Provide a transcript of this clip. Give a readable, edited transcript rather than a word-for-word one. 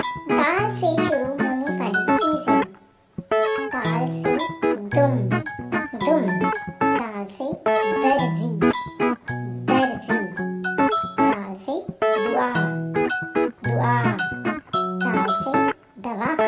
दाल से शुरू होने वाली चीजें। दाल से दुम, दुम। दाल से दर्जी, दर्जी। दाल से दुआ, दुआ। दाल से दवाखाना,